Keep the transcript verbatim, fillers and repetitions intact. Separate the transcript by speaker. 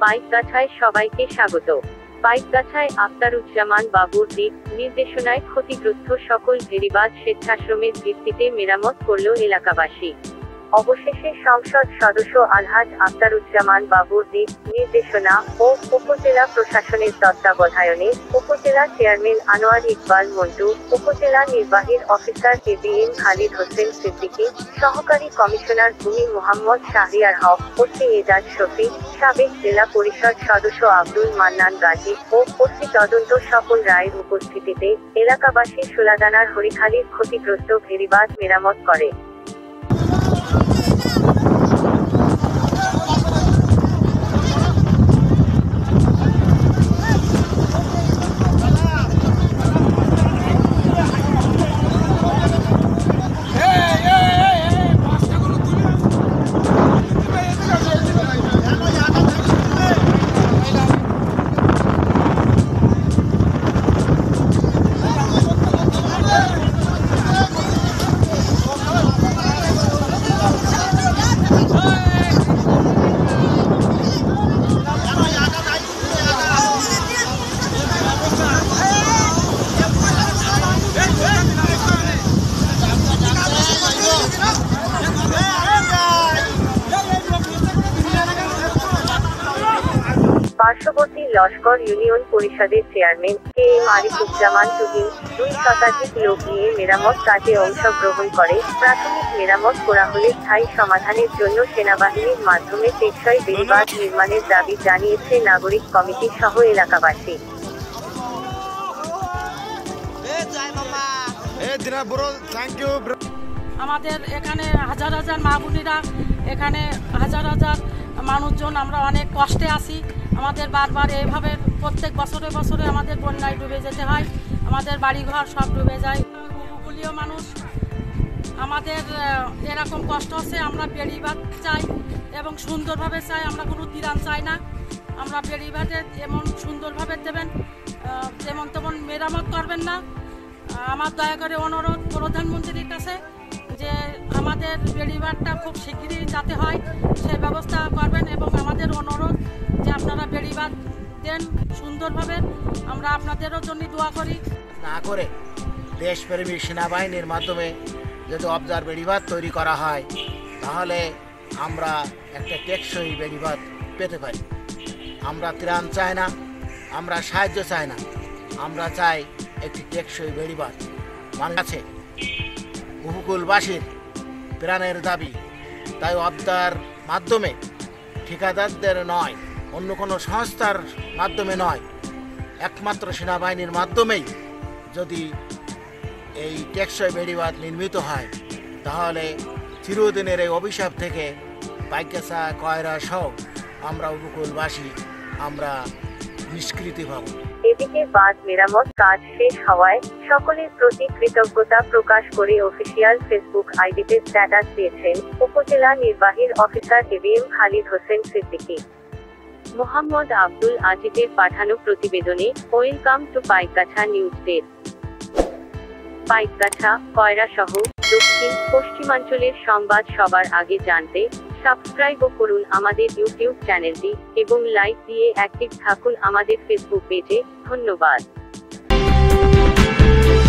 Speaker 1: পাইকগাছায় সবাইকে স্বাগত। পাইকগাছায় আখতারুজ্জামান বাবুর দিক নির্দেশনায় ক্ষতিগ্রস্ত সকল ভেরিবাদ স্বেচ্ছাশ্রমের ভিত্তিতে মেরামত করল এলাকাবাসী। অবশেষে সংসদ সদস্য আলহাজ আখতারুজ্জামান বাবুর দিক নির্দেশনা ও উপজেলা প্রশাসনের তত্ত্বাবধানে উপজেলা চেয়ারম্যান আনোয়ার ইকবাল মন্টু, উপজেলা নির্বাহী officer A B M Khalid Hossain Siddiqui, সহকারী কমিশনার ভূমি মোহাম্মদ শাহরিয়ার হক, ওসি এজাজ শফিক, সাবেক জেলা পরিষদ সদস্য আব্দুল মান্নান গাজী ও ওসি তদন্ত স্বপন রায়ের উপস্থিতিতে এলাকাবাসী সোলাদানার হরিখালীর ক্ষতিগ্রস্ত ভেরিবাদ মেরামত করে। পার্শ্ববর্তী লস্কর ইউনিয়ন পরিষদের chairman K M Arifuzzaman Tuhin দুই শতাধিক লোক নিয়ে মেরামত কাজে অংশগ্রহণ করে। প্রাথমিক মেরামত করা হলে স্থায়ী সমাধানের জন্য সেনাবাহিনীর মাধ্যমে টেকসই বেড়িবাঁধ নির্মাণের দাবি জানিয়েছে নাগরিক কমিটি সহ এলাকাবাসী।
Speaker 2: আমাদের এখানে হাজার হাজার মা বোনেরা, এখানে হাজার হাজার মানুষজন, আমরা অনেক কষ্টে আছি। আমাদের বারবার এইভাবে প্রত্যেক বছরে বছরে আমাদের বন্যায় ডুবে যেতে হয়, আমাদের বাড়িঘর সব ডুবে যায়। উপকূলীয় মানুষ, আমাদের এরকম কষ্ট হচ্ছে। আমরা বেড়িবাঁধ চাই এবং সুন্দরভাবে চাই, আমরা কোনো তিরান চাই না। আমরা বেড়িবাঁধে এমন সুন্দরভাবে দেবেন, যেমন তেমন মেরামত করবেন না। আমার দয়া করে অনুরোধ প্রধানমন্ত্রীর কাছে যে আমাদের বেড়িবাঁধটা খুব শিগগিরই যাতে হয় সেই ব্যবস্থা করবেন, এবং আমাদের অনুরোধ যে আপনারা বেড়িবাঁধ দেন সুন্দরভাবে। আমরা আপনাদেরও জন্য দোয়া করি।
Speaker 3: না করে দেশপ্রেমী সেনাবাহিনীর মাধ্যমে যদি অবজার বেড়িবাঁধ তৈরি করা হয়, তাহলে আমরা একটা টেকসই বেড়িবাঁধ পেতে পারি। আমরা ত্রাণ চাই না, আমরা সাহায্য চাই না, আমরা চাই একটি টেকসই বেড়িবাঁধ। মানুষ আছে উপকূলবাসীর প্রাণের দাবি, তাই অবদার মাধ্যমে ঠিকাদারদের নয়, অন্য কোনো সংস্থার মাধ্যমে নয়, একমাত্র সেনাবাহিনীর মাধ্যমেই যদি এই টেকসই বেড়িবাঁধ নির্মিত হয়, তাহলে চিরদিনের এই অভিশাপ থেকে পাইকগাছা, কয়রা সহ আমরা উপকূলবাসী আমরা নিষ্কৃতি পাব।
Speaker 1: এদিকে বাঁধ মেরামত কাজ শেষ হওয়ায় সকলের প্রতি কৃতজ্ঞতা প্রকাশ করে অফিসিয়াল ফেসবুক আইডিতে স্ট্যাটাস দিয়েছেন উপজেলা নির্বাহী officer A B M Khalid Hossain Siddiqui. Mohammad Abdul আজিজের পাঠানো প্রতিবেদনে welcome to Paikgachha news desk. Paikgachha, Koyra সহ দক্ষিণ পশ্চিমাঞ্চলের সংবাদ সবার আগে জানতে সাবস্ক্রাইব করুন আমাদের ইউটিউব চ্যানেলটি এবং লাইক দিয়ে অ্যাক্টিভ থাকুন আমাদের ফেসবুক পেজে। ধন্যবাদ।